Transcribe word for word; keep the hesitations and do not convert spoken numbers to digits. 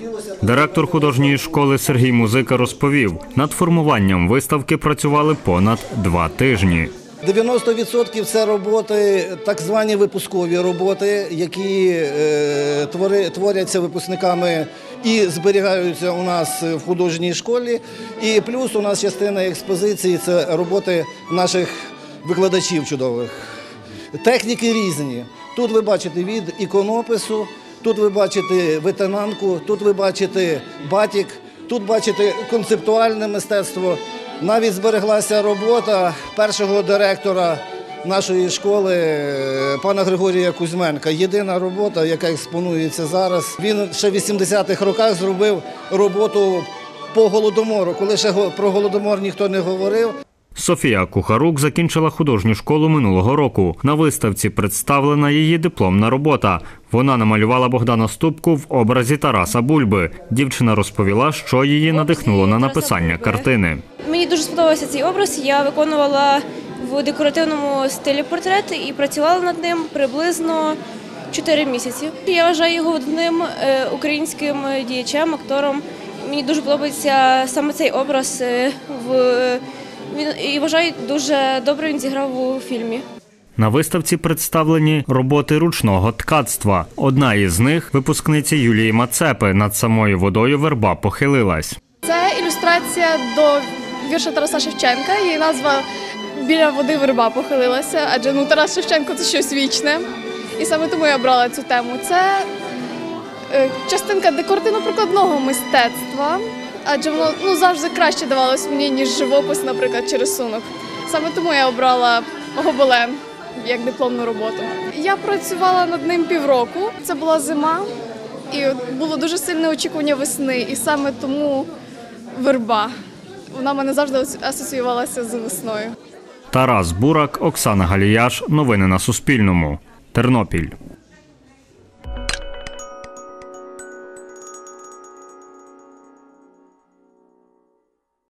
Директор художньої школи Сергій Музика розповів, над формуванням виставки працювали понад два тижні. дев'яносто відсотків – це роботи, так звані випускові роботи, які е, твори, творяться випускниками і зберігаються у нас в художній школі. І плюс у нас частина експозиції – це роботи наших викладачів чудових. Техніки різні. Тут ви бачите від іконопису, тут ви бачите витинанку, тут ви бачите батік, тут бачите концептуальне мистецтво. Навіть збереглася робота першого директора нашої школи, пана Григорія Кузьменка. Єдина робота, яка експонується зараз. Він ще в вісімдесятих роках зробив роботу по Голодомору, коли ще про Голодомор ніхто не говорив. Софія Кухарук закінчила художню школу минулого року. На виставці представлена її дипломна робота. Вона намалювала Богдана Ступку в образі Тараса Бульби. Дівчина розповіла, що її надихнуло на написання картини. Мені дуже сподобався цей образ. Я виконувала в декоративному стилі портрет і працювала над ним приблизно чотири місяці. Я вважаю його одним українським діячем, актором. Мені дуже подобається саме цей образ в Він, і вважаю, дуже добре він зіграв у фільмі. На виставці представлені роботи ручного ткацтва. Одна із них – випускниця Юлії Мацепи. Над самою водою верба похилилась. Це ілюстрація до вірша Тараса Шевченка. Її назва «Біля води верба похилилася», адже ну, Тарас Шевченко – це щось вічне. І саме тому я обрала цю тему. Це е, частинка декоративно-прикладного мистецтва. Адже воно ну, завжди краще давалось мені, ніж живопис, наприклад, чи рисунок. Саме тому я обрала гобелен як дипломну роботу. Я працювала над ним півроку. Це була зима, і було дуже сильне очікування весни. І саме тому верба. Вона мене завжди асоціювалася з весною. Тарас Бурак, Оксана Галіяш. Новини на Суспільному. Тернопіль.